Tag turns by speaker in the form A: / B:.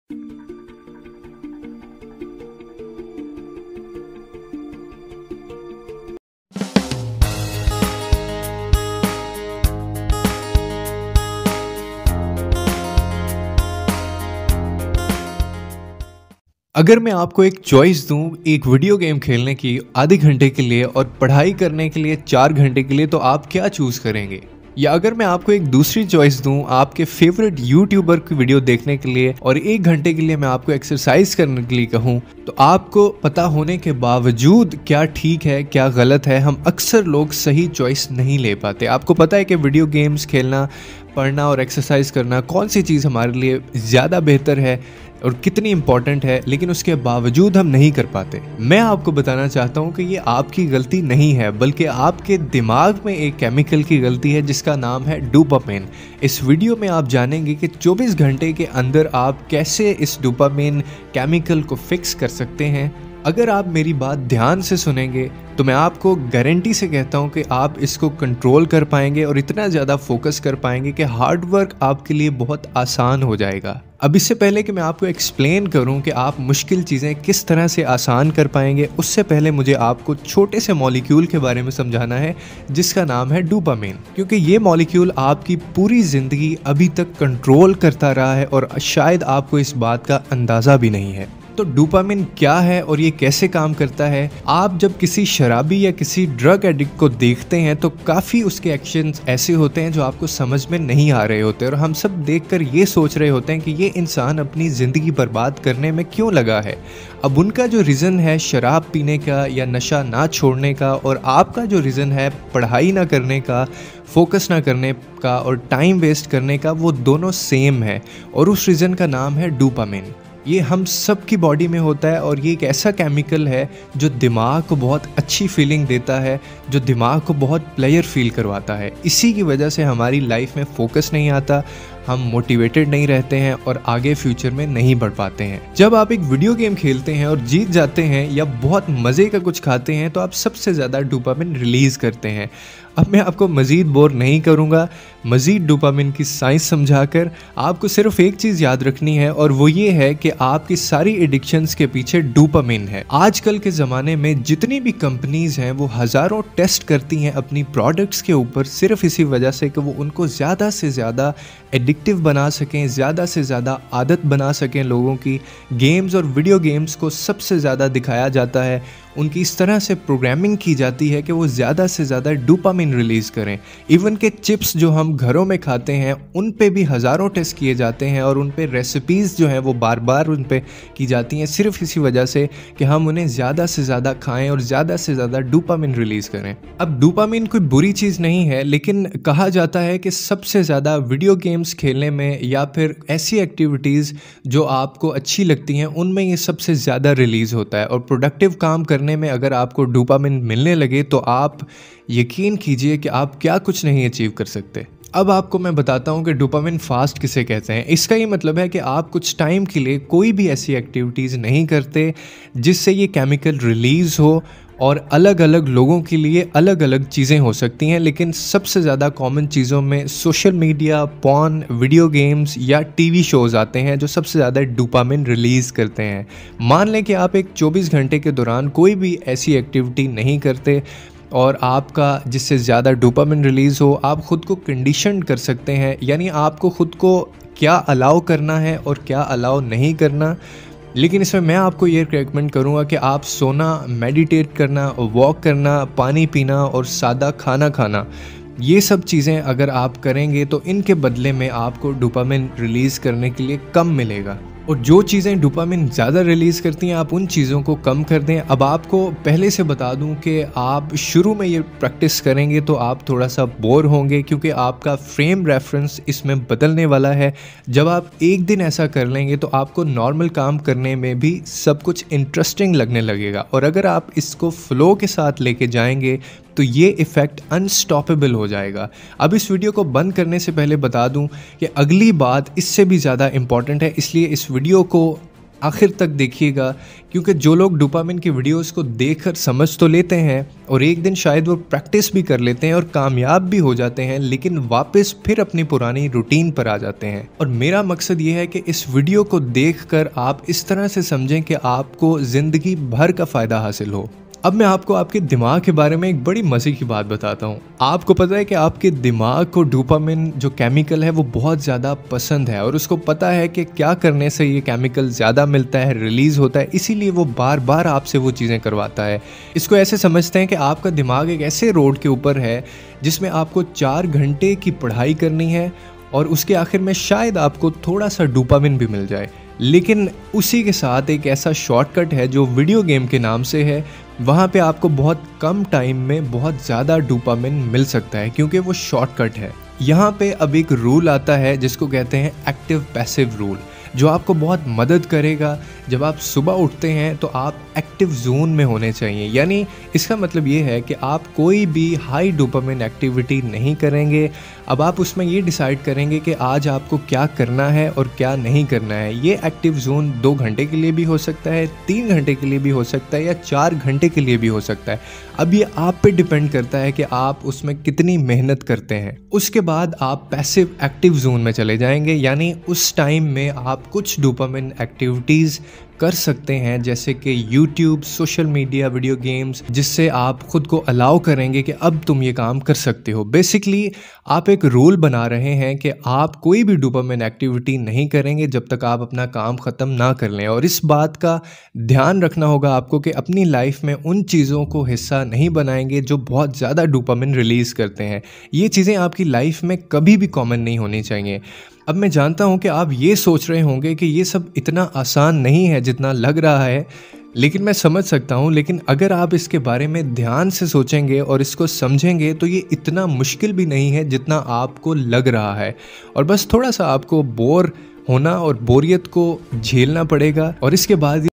A: अगर मैं आपको एक चॉइस दूं एक वीडियो गेम खेलने की आधे घंटे के लिए और पढ़ाई करने के लिए 4 घंटे के लिए, तो आप क्या चूज़ करेंगे? या अगर मैं आपको एक दूसरी चॉइस दूं आपके फेवरेट यूट्यूबर की वीडियो देखने के लिए और 1 घंटे के लिए मैं आपको एक्सरसाइज करने के लिए कहूं, तो आपको पता होने के बावजूद क्या ठीक है क्या गलत है, हम अक्सर लोग सही चॉइस नहीं ले पाते। आपको पता है कि वीडियो गेम्स खेलना, पढ़ना और एक्सरसाइज करना कौन सी चीज़ हमारे लिए ज़्यादा बेहतर है और कितनी इम्पॉर्टेंट है, लेकिन उसके बावजूद हम नहीं कर पाते। मैं आपको बताना चाहता हूँ कि ये आपकी गलती नहीं है, बल्कि आपके दिमाग में एक केमिकल की गलती है जिसका नाम है डोपामिन। इस वीडियो में आप जानेंगे कि 24 घंटे के अंदर आप कैसे इस डोपामिन केमिकल को फिक्स कर सकते हैं। अगर आप मेरी बात ध्यान से सुनेंगे तो मैं आपको गारंटी से कहता हूं कि आप इसको कंट्रोल कर पाएंगे और इतना ज़्यादा फोकस कर पाएंगे कि हार्ड वर्क आपके लिए बहुत आसान हो जाएगा। अब इससे पहले कि मैं आपको एक्सप्लेन करूं कि आप मुश्किल चीज़ें किस तरह से आसान कर पाएंगे, उससे पहले मुझे आपको छोटे से मॉलिक्यूल के बारे में समझाना है जिसका नाम है डोपामिन, क्योंकि ये मॉलिक्यूल आपकी पूरी ज़िंदगी अभी तक कंट्रोल करता रहा है और शायद आपको इस बात का अंदाज़ा भी नहीं है। तो डोपामिन क्या है और ये कैसे काम करता है? आप जब किसी शराबी या किसी ड्रग एडिक्ट को देखते हैं तो काफ़ी उसके एक्शंस ऐसे होते हैं जो आपको समझ में नहीं आ रहे होते और हम सब देखकर ये सोच रहे होते हैं कि ये इंसान अपनी ज़िंदगी बर्बाद करने में क्यों लगा है। अब उनका जो रीज़न है शराब पीने का या नशा ना छोड़ने का, और आपका जो रीज़न है पढ़ाई ना करने का, फोकस ना करने का और टाइम वेस्ट करने का, वो दोनों सेम है और उस रीज़न का नाम है डोपामिन। ये हम सब की बॉडी में होता है और ये एक ऐसा केमिकल है जो दिमाग को बहुत अच्छी फीलिंग देता है, जो दिमाग को बहुत प्लेजर फील करवाता है। इसी की वजह से हमारी लाइफ में फोकस नहीं आता, हम मोटिवेटेड नहीं रहते हैं और आगे फ्यूचर में नहीं बढ़ पाते हैं। जब आप एक वीडियो गेम खेलते हैं और जीत जाते हैं या बहुत मज़े का कुछ खाते हैं तो आप सबसे ज़्यादा डोपामिन रिलीज़ करते हैं। अब मैं आपको मज़ीद बोर नहीं करूँगा, मज़ीद डोपामिन की साइंस समझाकर आपको सिर्फ एक चीज़ याद रखनी है और वो ये है कि आपकी सारी एडिक्शंस के पीछे डोपामिन है। आजकल के ज़माने में जितनी भी कंपनीज़ हैं वो हज़ारों टेस्ट करती हैं अपनी प्रोडक्ट्स के ऊपर, सिर्फ इसी वजह से कि वो उनको ज़्यादा से ज़्यादा एडिक्टिव बना सकें, ज़्यादा से ज़्यादा आदत बना सकें लोगों की। गेम्स और वीडियो गेम्स को सबसे ज़्यादा दिखाया जाता है, उनकी इस तरह से प्रोग्रामिंग की जाती है कि वो ज़्यादा से ज़्यादा डोपामिन रिलीज़ करें। इवन के चिप्स जो हम घरों में खाते हैं उन पे भी हज़ारों टेस्ट किए जाते हैं और उन पे रेसिपीज़ जो हैं वो बार बार उन पे की जाती हैं, सिर्फ इसी वजह से कि हम उन्हें ज़्यादा से ज़्यादा खाएं और ज़्यादा से ज़्यादा डोपामिन रिलीज़ करें। अब डोपामिन कोई बुरी चीज़ नहीं है, लेकिन कहा जाता है कि सबसे ज़्यादा वीडियो गेम्स खेलने में या फिर ऐसी एक्टिविटीज़ जो आपको अच्छी लगती हैं उनमें ये सबसे ज़्यादा रिलीज़ होता है। और प्रोडक्टिव काम करने में अगर आपको डोपामिन मिलने लगे तो आप यकीन कीजिए कि आप क्या कुछ नहीं अचीव कर सकते। अब आपको मैं बताता हूँ कि डोपामिन फास्ट किसे कहते हैं। इसका ये मतलब है कि आप कुछ टाइम के लिए कोई भी ऐसी एक्टिविटीज़ नहीं करते जिससे ये केमिकल रिलीज़ हो, और अलग अलग लोगों के लिए अलग अलग चीज़ें हो सकती हैं, लेकिन सबसे ज़्यादा कॉमन चीज़ों में social media, porn, video games या टीवी शोज़ आते हैं जो सबसे ज़्यादा डोपामिन रिलीज़ करते हैं। मान लें कि आप एक 24 घंटे के दौरान कोई भी ऐसी एक्टिविटी नहीं करते और आपका जिससे ज़्यादा डोपामिन रिलीज़ हो, आप ख़ुद को कंडीशन कर सकते हैं, यानी आपको ख़ुद को क्या अलाउ करना है और क्या अलाउ नहीं करना। लेकिन इसमें मैं आपको ये रिकमेंड करूँगा कि आप सोना, मेडिटेट करना, वॉक करना, पानी पीना और सादा खाना खाना, ये सब चीज़ें अगर आप करेंगे तो इनके बदले में आपको डोपामिन रिलीज़ करने के लिए कम मिलेगा। और जो चीज़ें डोपामिन ज़्यादा रिलीज़ करती हैं आप उन चीज़ों को कम कर दें। अब आपको पहले से बता दूं कि आप शुरू में ये प्रैक्टिस करेंगे तो आप थोड़ा सा बोर होंगे, क्योंकि आपका फ्रेम रेफरेंस इसमें बदलने वाला है। जब आप एक दिन ऐसा कर लेंगे तो आपको नॉर्मल काम करने में भी सब कुछ इंटरेस्टिंग लगने लगेगा, और अगर आप इसको फ़्लो के साथ लेके जाएंगे तो ये इफ़ेक्ट अनस्टॉपेबल हो जाएगा। अब इस वीडियो को बंद करने से पहले बता दूं कि अगली बात इससे भी ज़्यादा इम्पॉर्टेंट है, इसलिए इस वीडियो को आखिर तक देखिएगा, क्योंकि जो लोग डोपामिन की वीडियोस को देखकर समझ तो लेते हैं और एक दिन शायद वो प्रैक्टिस भी कर लेते हैं और कामयाब भी हो जाते हैं, लेकिन वापस फिर अपनी पुरानी रूटीन पर आ जाते हैं। और मेरा मकसद ये है कि इस वीडियो को देखकर आप इस तरह से समझें कि आपको ज़िंदगी भर का फ़ायदा हासिल हो। अब मैं आपको आपके दिमाग के बारे में एक बड़ी मज़े की बात बताता हूँ। आपको पता है कि आपके दिमाग को डोपामिन जो केमिकल है वो बहुत ज़्यादा पसंद है और उसको पता है कि क्या करने से ये केमिकल ज़्यादा मिलता है, रिलीज़ होता है, इसीलिए वो बार बार आपसे वो चीज़ें करवाता है। इसको ऐसे समझते हैं कि आपका दिमाग एक ऐसे रोड के ऊपर है जिसमें आपको 4 घंटे की पढ़ाई करनी है और उसके आखिर में शायद आपको थोड़ा सा डोपामिन भी मिल जाए, लेकिन उसी के साथ एक ऐसा शॉर्टकट है जो वीडियो गेम के नाम से है। वहाँ पे आपको बहुत कम टाइम में बहुत ज़्यादा डोपामिन मिल सकता है क्योंकि वो शॉर्टकट है। यहाँ पे अब एक रूल आता है जिसको कहते हैं एक्टिव पैसिव रूल, जो आपको बहुत मदद करेगा। जब आप सुबह उठते हैं तो आप एक्टिव जोन में होने चाहिए, यानी इसका मतलब ये है कि आप कोई भी हाई डोपामिन एक्टिविटी नहीं करेंगे। अब आप उसमें ये डिसाइड करेंगे कि आज आपको क्या करना है और क्या नहीं करना है। ये एक्टिव जोन 2 घंटे के लिए भी हो सकता है, 3 घंटे के लिए भी हो सकता है या 4 घंटे के लिए भी हो सकता है। अब ये आप पे डिपेंड करता है कि आप उसमें कितनी मेहनत करते हैं। उसके बाद आप पैसिव एक्टिव जोन में चले जाएंगे, यानी उस टाइम में आप कुछ डोपामिन एक्टिविटीज़ कर सकते हैं, जैसे कि YouTube, social media, video games, जिससे आप खुद को अलाउ करेंगे कि अब तुम ये काम कर सकते हो। बेसिकली आप एक रूल बना रहे हैं कि आप कोई भी डोपामिन एक्टिविटी नहीं करेंगे जब तक आप अपना काम ख़त्म ना कर लें। और इस बात का ध्यान रखना होगा आपको कि अपनी लाइफ में उन चीज़ों को हिस्सा नहीं बनाएंगे जो बहुत ज़्यादा डोपामिन रिलीज़ करते हैं। ये चीज़ें आपकी लाइफ में कभी भी कॉमन नहीं होनी चाहिए। अब मैं जानता हूँ कि आप ये सोच रहे होंगे कि ये सब इतना आसान नहीं है जितना लग रहा है, लेकिन मैं समझ सकता हूँ। लेकिन अगर आप इसके बारे में ध्यान से सोचेंगे और इसको समझेंगे तो ये इतना मुश्किल भी नहीं है जितना आपको लग रहा है। और बस थोड़ा सा आपको बोर होना और बोरियत को झेलना पड़ेगा और इसके बाद